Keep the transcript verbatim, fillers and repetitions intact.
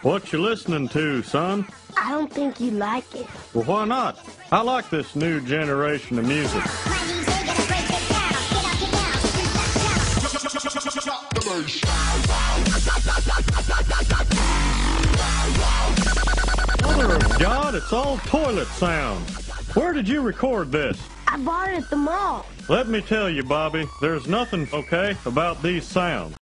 What you listening to, son? I don't think you like it. Well, why not? I like this new generation of music. Mother of God, it's all toilet sounds. Where did you record this? I bought it at the mall. Let me tell you, Bobby, there's nothing okay about these sounds.